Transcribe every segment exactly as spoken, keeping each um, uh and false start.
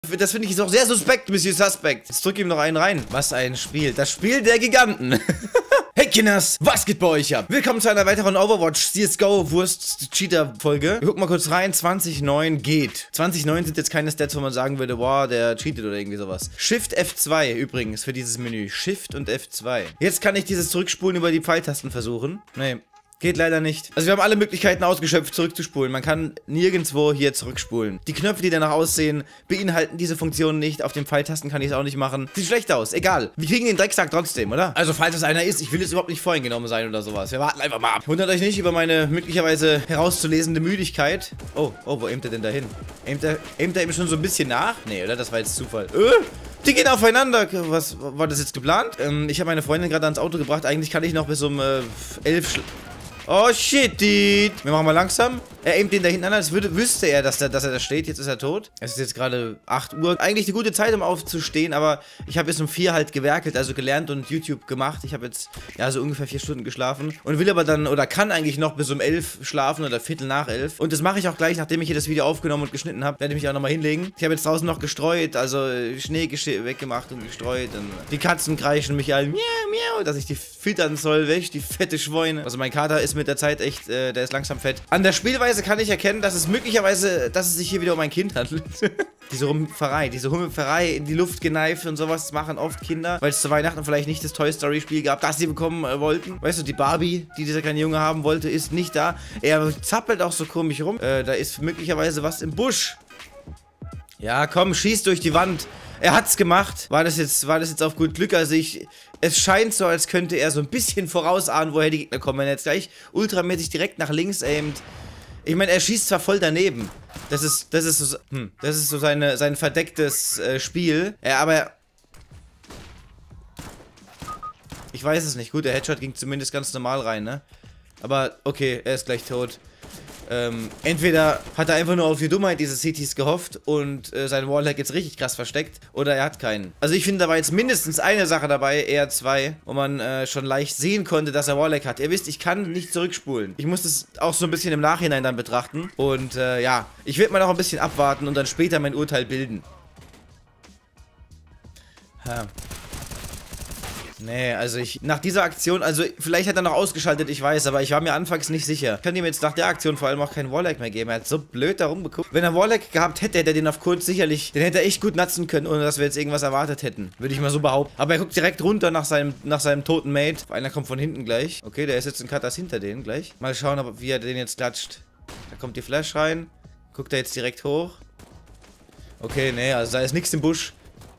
Das finde ich ist auch sehr suspekt, Monsieur Suspect. Jetzt drück ihm noch einen rein. Was ein Spiel. Das Spiel der Giganten. Hey Kinders, was geht bei euch ab? Willkommen zu einer weiteren Overwatch C S G O Wurst Cheater Folge. Wir gucken mal kurz rein. zwanzig neun geht. zwanzig neun sind jetzt keine Stats, wo man sagen würde, boah, der cheatet oder irgendwie sowas. Shift F zwei übrigens für dieses Menü. Shift und F zwei. Jetzt kann ich dieses Zurückspulen über die Pfeiltasten versuchen. Nee. Geht leider nicht. Also wir haben alle Möglichkeiten ausgeschöpft, zurückzuspulen. Man kann nirgendwo hier zurückspulen. Die Knöpfe, die danach aussehen, beinhalten diese Funktion nicht. Auf den Pfeiltasten kann ich es auch nicht machen. Sieht schlecht aus. Egal. Wir kriegen den Drecksack trotzdem, oder? Also falls es einer ist, ich will jetzt überhaupt nicht voreingenommen sein oder sowas. Wir warten einfach mal ab. Wundert euch nicht über meine möglicherweise herauszulesende Müdigkeit. Oh, oh, wo aimt er denn dahin? Aimt er, aimt er eben schon so ein bisschen nach? Nee, oder? Das war jetzt Zufall. Äh? Die gehen aufeinander. Was war das jetzt geplant? Ähm, ich habe meine Freundin gerade ans Auto gebracht. Eigentlich kann ich noch bis um äh, elf schl... Oh shit, dude. Wir machen mal langsam. Er aimt den da hinten an, als würde, wüsste er, dass, der, dass er da steht. Jetzt ist er tot. Es ist jetzt gerade acht Uhr. Eigentlich eine gute Zeit, um aufzustehen, aber ich habe jetzt um vier halt gewerkelt, also gelernt und YouTube gemacht. Ich habe jetzt, ja, so ungefähr vier Stunden geschlafen und will aber dann, oder kann eigentlich noch bis um elf schlafen oder Viertel nach elf. Und das mache ich auch gleich, nachdem ich hier das Video aufgenommen und geschnitten habe. Werde ich mich auch nochmal hinlegen. Ich habe jetzt draußen noch gestreut, also Schnee weggemacht und gestreut. Und die Katzen kreischen mich alle, miau, miau, dass ich die füttern soll, welch, die fette Schweine. Also mein Kater ist mit der Zeit echt, äh, der ist langsam fett. An der Spielweise kann ich erkennen, dass es möglicherweise, dass es sich hier wieder um ein Kind handelt. Diese Rumpferei, diese Humpferei in die Luft geneift und sowas machen oft Kinder, weil es zu Weihnachten vielleicht nicht das Toy Story Spiel gab, das sie bekommen äh, wollten. Weißt du, die Barbie, die dieser kleine Junge haben wollte, ist nicht da. Er zappelt auch so komisch rum. Äh, da ist möglicherweise was im Busch. Ja, komm, schieß durch die Wand. Er hat's gemacht. War das jetzt, war das jetzt auf gut Glück? Also ich, es scheint so, als könnte er so ein bisschen vorausahnen, woher die Gegner kommen. Wenn er jetzt gleich ultramäßig direkt nach links aimt. Ich meine, er schießt zwar voll daneben. Das ist, das ist so, hm, das ist so seine, sein verdecktes äh, Spiel. Ja, aber ich weiß es nicht. Gut, der Headshot ging zumindest ganz normal rein, ne? Aber okay, er ist gleich tot. Ähm, entweder hat er einfach nur auf die Dummheit dieses Cities gehofft und äh, sein Wallhack jetzt richtig krass versteckt, oder er hat keinen. Also ich finde, da war jetzt mindestens eine Sache dabei, eher zwei, wo man äh, schon leicht sehen konnte, dass er Wallhack hat. Ihr wisst, ich kann nicht zurückspulen. Ich muss das auch so ein bisschen im Nachhinein dann betrachten. Und äh, ja, ich werde mal noch ein bisschen abwarten und dann später mein Urteil bilden. Ha. Nee, also ich, nach dieser Aktion, also vielleicht hat er noch ausgeschaltet, ich weiß, aber ich war mir anfangs nicht sicher. Ich kann ihm jetzt nach der Aktion vor allem auch keinen Wallhack mehr geben. Er hat so blöd da rumgeguckt. Wenn er Wallhack gehabt hätte, hätte er den auf kurz sicherlich, den hätte er echt gut natzen können, ohne dass wir jetzt irgendwas erwartet hätten. Würde ich mal so behaupten. Aber er guckt direkt runter nach seinem, nach seinem toten Mate. Einer kommt von hinten gleich. Okay, der ist jetzt in Katas hinter denen gleich. Mal schauen, ob, wie er den jetzt klatscht. Da kommt die Flash rein. Guckt er jetzt direkt hoch. Okay, nee, also da ist nichts im Busch.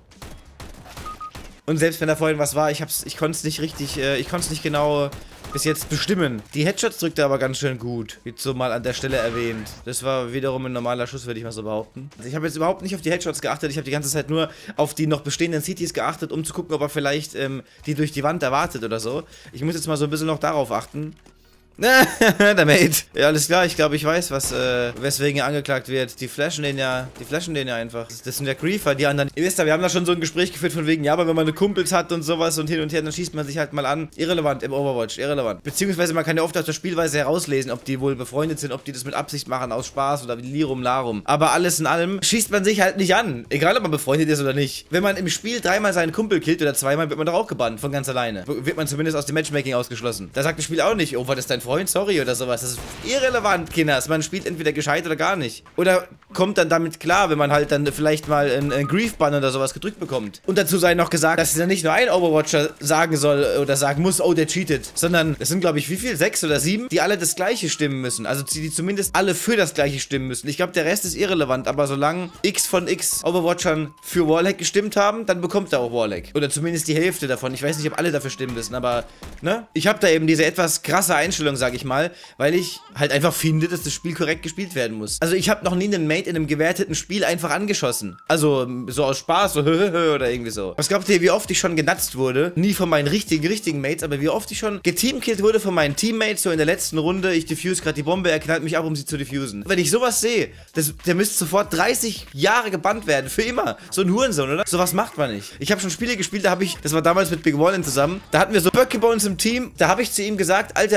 Und selbst wenn da vorhin was war, ich hab's, ich konnte es nicht richtig, äh, ich konnte es nicht genau bis jetzt bestimmen. Die Headshots drückt er aber ganz schön gut. Jetzt so mal an der Stelle erwähnt. Das war wiederum ein normaler Schuss, würde ich mal so behaupten. Also ich habe jetzt überhaupt nicht auf die Headshots geachtet. Ich habe die ganze Zeit nur auf die noch bestehenden Cities geachtet, um zu gucken, ob er vielleicht ähm, die durch die Wand erwartet oder so. Ich muss jetzt mal so ein bisschen noch darauf achten. Der Mate. Ja, alles klar, ich glaube, ich weiß, was, äh, weswegen er angeklagt wird. Die flashen den ja, die flashen den ja einfach. Das, das sind ja Griefer, die anderen. Ihr wisst ja, wir haben da schon so ein Gespräch geführt von wegen, ja, aber wenn man eine Kumpels hat und sowas und hin und her, dann schießt man sich halt mal an. Irrelevant im Overwatch, irrelevant. Beziehungsweise man kann ja oft aus der Spielweise herauslesen, ob die wohl befreundet sind, ob die das mit Absicht machen, aus Spaß oder Lirum Larum. Aber alles in allem schießt man sich halt nicht an. Egal, ob man befreundet ist oder nicht. Wenn man im Spiel dreimal seinen Kumpel killt oder zweimal, wird man doch auch gebannt, von ganz alleine. Wird man zumindest aus dem Matchmaking ausgeschlossen. Da sagt das Spiel auch nicht, oh, war das dein Freund? Sorry, oder sowas. Das ist irrelevant, Kinders. Man spielt entweder gescheit oder gar nicht. Oder kommt dann damit klar, wenn man halt dann vielleicht mal einen, einen Grief-Bann oder sowas gedrückt bekommt. Und dazu sei noch gesagt, dass ja nicht nur ein Overwatcher sagen soll oder sagen muss, oh, der cheatet. Sondern es sind, glaube ich, wie viel? Sechs oder sieben? Die alle das Gleiche stimmen müssen. Also die zumindest alle für das Gleiche stimmen müssen. Ich glaube, der Rest ist irrelevant. Aber solange X von X Overwatchern für Wallhack gestimmt haben, dann bekommt er auch Wallhack. Oder zumindest die Hälfte davon. Ich weiß nicht, ob alle dafür stimmen müssen, aber, ne? Ich habe da eben diese etwas krasse Einstellung, sage ich mal, weil ich halt einfach finde, dass das Spiel korrekt gespielt werden muss. Also ich habe noch nie einen Mate in einem gewerteten Spiel einfach angeschossen. Also so aus Spaß, so oder irgendwie so. Was glaubt ihr, wie oft ich schon genatzt wurde? Nie von meinen richtigen, richtigen Mates, aber wie oft ich schon geteamkillt wurde von meinen Teammates, so in der letzten Runde, ich diffuse gerade die Bombe, er knallt mich ab, um sie zu diffusen. Wenn ich sowas sehe, das, der müsste sofort dreißig Jahre gebannt werden, für immer. So ein Hurensohn, oder? Sowas macht man nicht. Ich habe schon Spiele gespielt, da habe ich, das war damals mit Big Wallin zusammen, da hatten wir so Böcke bei uns im Team, da habe ich zu ihm gesagt, Alter, ich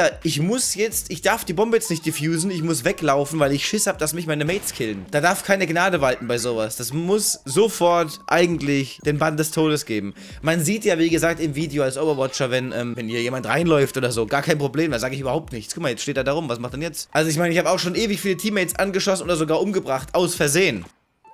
muss jetzt, ich darf die Bombe jetzt nicht diffusen, ich muss weglaufen, weil ich Schiss habe, dass mich meine Mates killen. Da darf keine Gnade walten bei sowas. Das muss sofort eigentlich den Bann des Todes geben. Man sieht ja, wie gesagt, im Video als Overwatcher, wenn, ähm, wenn hier jemand reinläuft oder so, gar kein Problem, da sage ich überhaupt nichts. Guck mal, jetzt steht er da rum, was macht denn jetzt? Also ich meine, ich habe auch schon ewig viele Teammates angeschossen oder sogar umgebracht, aus Versehen.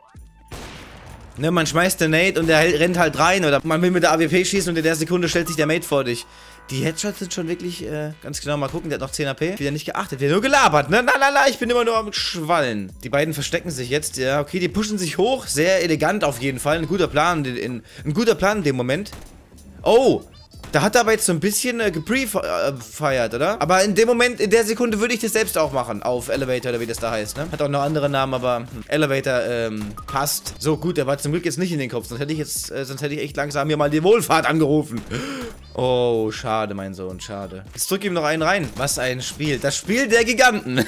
Ne, man schmeißt den Nate und der rennt halt rein oder man will mit der A W P schießen und in der Sekunde stellt sich der Mate vor dich. Die Headshots sind schon wirklich, äh, ganz genau, mal gucken, der hat noch zehn A P. Wieder nicht geachtet, wieder nur gelabert, ne? Na, na, na, ich bin immer nur am Schwallen. Die beiden verstecken sich jetzt, ja, okay, die pushen sich hoch, sehr elegant auf jeden Fall, ein guter Plan, in, in, ein guter Plan in dem Moment. Oh! Da hat er aber jetzt so ein bisschen äh, geprefeiert, oder? Aber in dem Moment, in der Sekunde würde ich das selbst auch machen. Auf Elevator, oder wie das da heißt, ne? Hat auch noch andere Namen, aber hm, Elevator, ähm, passt. So, gut, der war zum Glück jetzt nicht in den Kopf. Sonst hätte ich jetzt, äh, sonst hätte ich echt langsam hier mal die Wohlfahrt angerufen. Oh, schade, mein Sohn, schade. Jetzt drück ihm noch einen rein. Was ein Spiel. Das Spiel der Giganten.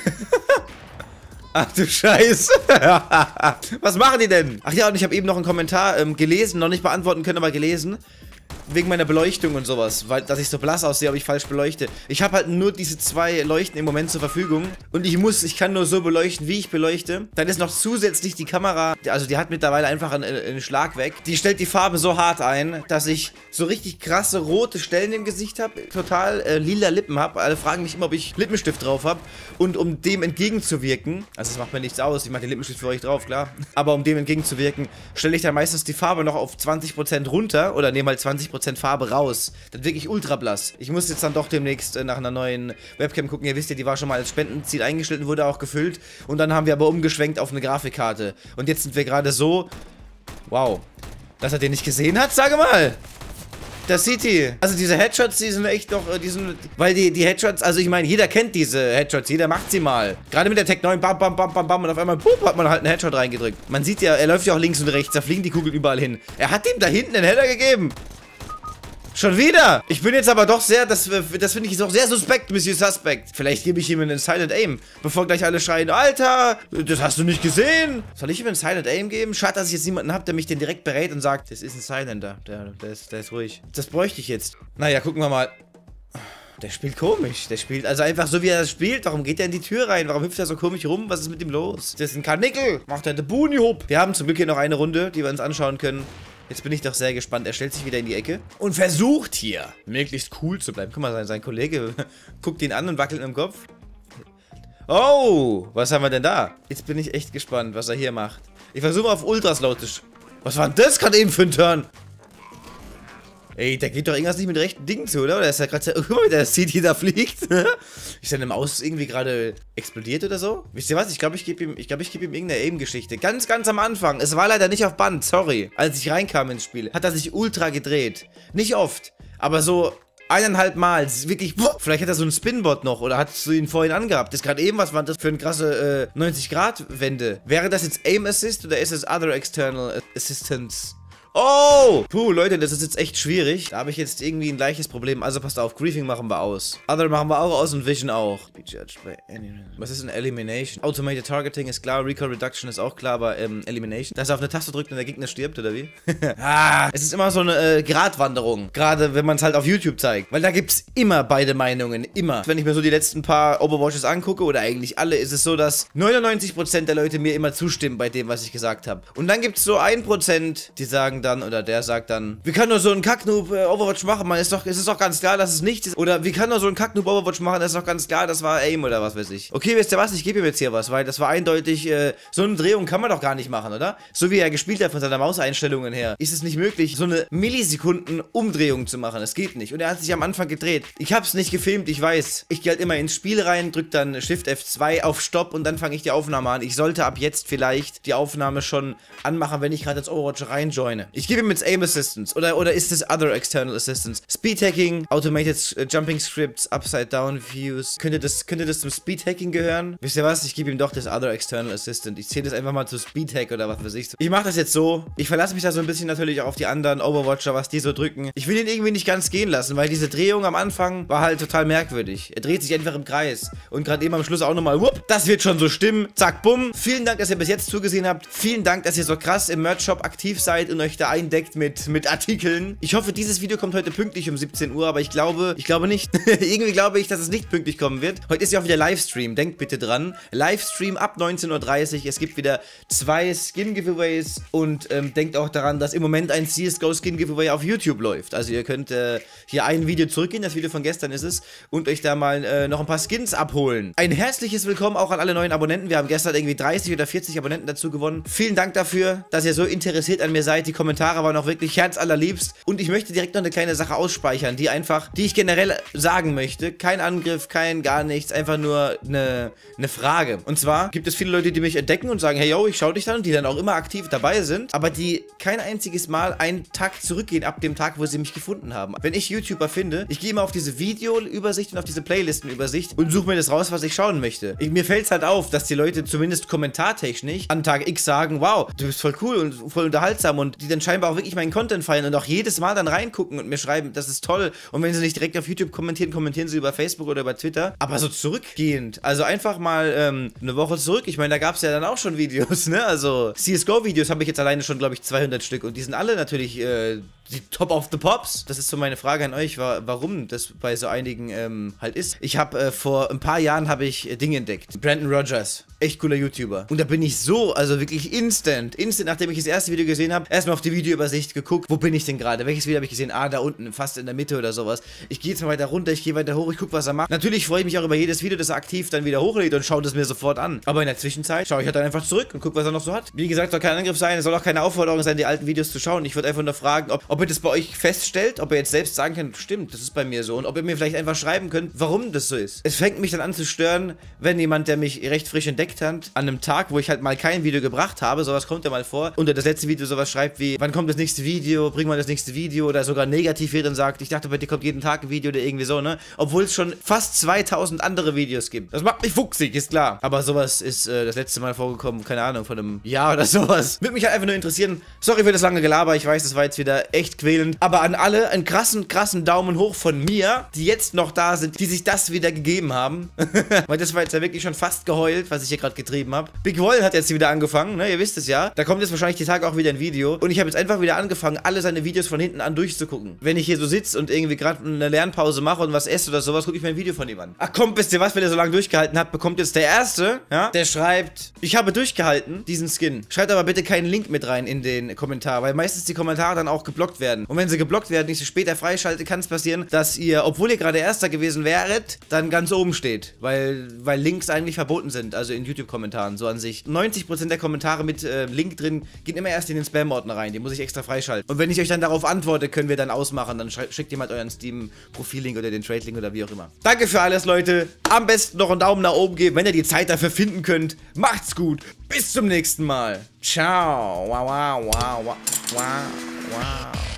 Ach du Scheiße. Was machen die denn? Ach ja, und ich habe eben noch einen Kommentar ähm, gelesen, noch nicht beantworten können, aber gelesen. Wegen meiner Beleuchtung und sowas, weil, dass ich so blass aussehe, ob ich falsch beleuchte. Ich habe halt nur diese zwei Leuchten im Moment zur Verfügung und ich muss, ich kann nur so beleuchten, wie ich beleuchte. Dann ist noch zusätzlich die Kamera, also die hat mittlerweile einfach einen, einen Schlag weg. Die stellt die Farbe so hart ein, dass ich so richtig krasse rote Stellen im Gesicht habe, total äh, lila Lippen habe. Alle fragen mich immer, ob ich Lippenstift drauf habe. Und um dem entgegenzuwirken, also das macht mir nichts aus, ich mache den Lippenstift für euch drauf, klar. Aber um dem entgegenzuwirken, stelle ich dann meistens die Farbe noch auf zwanzig Prozent runter oder nehme halt zwanzig Prozent Farbe raus. Dann wirklich ultra blass. Ich muss jetzt dann doch demnächst äh, nach einer neuen Webcam gucken. Ihr wisst ja, die war schon mal als Spendenziel eingestellt und wurde auch gefüllt. Und dann haben wir aber umgeschwenkt auf eine Grafikkarte. Und jetzt sind wir gerade so... Wow. Dass er den nicht gesehen hat? Sage mal! Das sieht die. Also diese Headshots, die sind echt doch, die sind, weil die, die Headshots, also ich meine, jeder kennt diese Headshots, jeder macht sie mal. Gerade mit der Tech neun, bam, bam, bam, bam, bam, und auf einmal, pup, hat man halt einen Headshot reingedrückt. Man sieht ja, er läuft ja auch links und rechts, da fliegen die Kugeln überall hin. Er hat ihm da hinten einen Header gegeben. Schon wieder! Ich bin jetzt aber doch sehr, das, das finde ich jetzt auch sehr suspekt, Monsieur Suspect. Vielleicht gebe ich ihm einen Silent Aim, bevor gleich alle schreien, Alter, das hast du nicht gesehen. Soll ich ihm einen Silent Aim geben? Schade, dass ich jetzt niemanden habe, der mich den direkt berät und sagt, das ist ein Silenter, der, der, ist, der ist ruhig. Das bräuchte ich jetzt. Naja, gucken wir mal. Der spielt komisch, der spielt, also einfach so wie er das spielt, warum geht er in die Tür rein, warum hüpft er so komisch rum, was ist mit ihm los? Das ist ein Karnickel, macht er den Buni hopp. Wir haben zum Glück hier noch eine Runde, die wir uns anschauen können. Jetzt bin ich doch sehr gespannt. Er stellt sich wieder in die Ecke und versucht hier möglichst cool zu bleiben. Guck mal, sein, sein Kollege guckt ihn an und wackelt im Kopf. Oh, was haben wir denn da? Jetzt bin ich echt gespannt, was er hier macht. Ich versuche auf Ultras laut zu... Was war denn das gerade eben für ein Turn? Ey, da geht doch irgendwas nicht mit rechten Dingen zu, oder? Oder ist ja gerade... Guck mal, wie der C T da fliegt. Ist seine Maus irgendwie gerade explodiert oder so? Wisst ihr was? Ich glaube, ich gebe ihm, ich glaube, ich gebe ihm irgendeine Aim-Geschichte. Ganz, ganz am Anfang. Es war leider nicht auf Band, sorry. Als ich reinkam ins Spiel, hat er sich ultra gedreht. Nicht oft, aber so eineinhalb Mal. Wirklich, boah, vielleicht hat er so einen Spinbot noch oder hat du ihn vorhin angehabt. Das ist gerade eben, was war das für eine krasse äh, neunzig Grad Wende? Wäre das jetzt Aim Assist oder ist es Other External Assistance? Oh! Puh, Leute, das ist jetzt echt schwierig. Da habe ich jetzt irgendwie ein gleiches Problem. Also passt auf, Griefing machen wir aus. Other machen wir auch aus und Vision auch. Be judged by any... Was ist ein Elimination? Automated Targeting ist klar, Recoil Reduction ist auch klar, aber ähm, Elimination? Dass er auf eine Taste drückt und der Gegner stirbt, oder wie? Ah, es ist immer so eine äh, Gratwanderung. Gerade wenn man es halt auf YouTube zeigt. Weil da gibt es immer beide Meinungen. Immer. Wenn ich mir so die letzten paar Overwatches angucke, oder eigentlich alle, ist es so, dass neunundneunzig Prozent der Leute mir immer zustimmen bei dem, was ich gesagt habe. Und dann gibt es so ein Prozent, die sagen dann, oder der sagt dann, wie kann nur so ein Kacknoob äh, Overwatch machen, man ist doch, ist es doch ganz klar, dass es nicht ist. Oder wie kann nur so ein Kacknoob Overwatch machen, das ist doch ganz klar, das war Aim oder was weiß ich. Okay, wisst ihr was, ich gebe ihm jetzt hier was, weil das war eindeutig, äh, so eine Drehung kann man doch gar nicht machen, oder? So wie er gespielt hat von seiner Mauseinstellungen her, ist es nicht möglich, so eine Millisekunden Umdrehung zu machen. Es geht nicht. Und er hat sich am Anfang gedreht. Ich hab's nicht gefilmt, ich weiß. Ich gehe halt immer ins Spiel rein, drück dann Shift F zwei auf Stopp und dann fange ich die Aufnahme an. Ich sollte ab jetzt vielleicht die Aufnahme schon anmachen, wenn ich gerade ins Overwatch reinjoine. Ich gebe ihm jetzt Aim Assistance. Oder, oder ist es Other External Assistance? Speed Hacking, Automated uh, Jumping Scripts, Upside Down Views. Könnte das, könnte das zum Speed Hacking gehören? Wisst ihr was? Ich gebe ihm doch das Other External Assistant. Ich zähle das einfach mal zu Speed Hack oder was weiß ich. Ich mache das jetzt so. Ich verlasse mich da so ein bisschen natürlich auch auf die anderen Overwatcher, was die so drücken. Ich will ihn irgendwie nicht ganz gehen lassen, weil diese Drehung am Anfang war halt total merkwürdig. Er dreht sich einfach im Kreis. Und gerade eben am Schluss auch nochmal, whoop, das wird schon so stimmen. Zack, bumm. Vielen Dank, dass ihr bis jetzt zugesehen habt. Vielen Dank, dass ihr so krass im Merch-Shop aktiv seid und euch da da eindeckt mit, mit Artikeln. Ich hoffe, dieses Video kommt heute pünktlich um siebzehn Uhr, aber ich glaube, ich glaube nicht. Irgendwie glaube ich, dass es nicht pünktlich kommen wird. Heute ist ja auch wieder Livestream, denkt bitte dran. Livestream ab neunzehn Uhr dreißig. Es gibt wieder zwei Skin-Giveaways und ähm, denkt auch daran, dass im Moment ein C S G O Skin-Giveaway auf YouTube läuft. Also ihr könnt äh, hier ein Video zurückgehen, das Video von gestern ist es, und euch da mal äh, noch ein paar Skins abholen. Ein herzliches Willkommen auch an alle neuen Abonnenten. Wir haben gestern irgendwie dreißig oder vierzig Abonnenten dazu gewonnen. Vielen Dank dafür, dass ihr so interessiert an mir seid. Die Kommentare waren auch wirklich herzallerliebst. Und ich möchte direkt noch eine kleine Sache ausspeichern, die einfach, die ich generell sagen möchte. Kein Angriff, kein gar nichts, einfach nur eine, eine Frage. Und zwar gibt es viele Leute, die mich entdecken und sagen, hey yo, ich schau dich dann, und die dann auch immer aktiv dabei sind, aber die kein einziges Mal einen Tag zurückgehen ab dem Tag, wo sie mich gefunden haben. Wenn ich YouTuber finde, ich gehe immer auf diese Videoübersicht und auf diese Playlistenübersicht und suche mir das raus, was ich schauen möchte. Ich, mir fällt es halt auf, dass die Leute zumindest kommentartechnisch an Tag X sagen, wow, du bist voll cool und voll unterhaltsam, und die dann scheinbar auch wirklich meinen Content feiern und auch jedes Mal dann reingucken und mir schreiben, das ist toll. Und wenn sie nicht direkt auf YouTube kommentieren, kommentieren sie über Facebook oder über Twitter. Aber so zurückgehend, also einfach mal ähm, eine Woche zurück. Ich meine, da gab es ja dann auch schon Videos, ne? Also C S G O-Videos habe ich jetzt alleine schon, glaube ich, zweihundert Stück, und die sind alle natürlich äh, die Top of the Pops. Das ist so meine Frage an euch, war, warum das bei so einigen ähm, halt ist. Ich habe äh, vor ein paar Jahren habe ich äh, Dinge entdeckt. Brandon Rogers. Echt cooler YouTuber. Und da bin ich so, also wirklich instant, instant, nachdem ich das erste Video gesehen habe, erstmal auf die Videoübersicht geguckt, wo bin ich denn gerade? Welches Video habe ich gesehen? Ah, da unten, fast in der Mitte oder sowas. Ich gehe jetzt mal weiter runter, ich gehe weiter hoch, ich gucke, was er macht. Natürlich freue ich mich auch über jedes Video, das er aktiv dann wieder hochlädt, und schaue das mir sofort an. Aber in der Zwischenzeit schaue ich halt dann einfach zurück und gucke, was er noch so hat. Wie gesagt, soll kein Angriff sein, es soll auch keine Aufforderung sein, die alten Videos zu schauen. Ich würde einfach nur fragen, ob, ob ihr das bei euch feststellt, ob ihr jetzt selbst sagen könnt, stimmt, das ist bei mir so, und ob ihr mir vielleicht einfach schreiben könnt, warum das so ist. Es fängt mich dann an zu stören, wenn jemand, der mich recht frisch entdeckt hat, an einem Tag, wo ich halt mal kein Video gebracht habe, sowas kommt ja mal vor, unter das letzte Video sowas schreibt wie, wann kommt das nächste Video, bring mal das nächste Video, oder sogar negativ wird und sagt, ich dachte, bei dir kommt jeden Tag ein Video oder irgendwie so, ne? Obwohl es schon fast zweitausend andere Videos gibt. Das macht mich fuchsig, ist klar. Aber sowas ist äh, das letzte Mal vorgekommen, keine Ahnung, von einem Jahr oder sowas. Würde mich halt einfach nur interessieren. Sorry für das lange Gelaber, ich weiß, das war jetzt wieder echt quälend. Aber an alle einen krassen, krassen Daumen hoch von mir, die jetzt noch da sind, die sich das wieder gegeben haben. Weil das war jetzt ja wirklich schon fast geheult, was ich hier gerade getrieben habe. Big Wall hat jetzt wieder angefangen, ne? Ihr wisst es ja. Da kommt jetzt wahrscheinlich die Tage auch wieder ein Video. Und ich habe jetzt einfach wieder angefangen, alle seine Videos von hinten an durchzugucken. Wenn ich hier so sitze und irgendwie gerade eine Lernpause mache und was esse oder sowas, gucke ich mir ein Video von ihm an. Ach komm, wisst ihr was, wenn ihr so lange durchgehalten habt, bekommt jetzt der Erste, ja, der schreibt, ich habe durchgehalten, diesen Skin. Schreibt aber bitte keinen Link mit rein in den Kommentar, weil meistens die Kommentare dann auch geblockt werden. Und wenn sie geblockt werden, nicht so später freischaltet, kann es passieren, dass ihr, obwohl ihr gerade Erster gewesen wäret, dann ganz oben steht. Weil, weil Links eigentlich verboten sind, also in YouTube-Kommentaren, so an sich. neunzig Prozent der Kommentare mit äh, Link drin gehen immer erst in den Spam-Ordner rein. Den muss ich extra freischalten. Und wenn ich euch dann darauf antworte, können wir dann ausmachen. Dann schickt jemand euren Steam-Profil-Link oder den Trade-Link oder wie auch immer. Danke für alles, Leute. Am besten noch einen Daumen nach oben geben, wenn ihr die Zeit dafür finden könnt. Macht's gut. Bis zum nächsten Mal. Ciao. Wow, wow, wow, wow, wow, wow.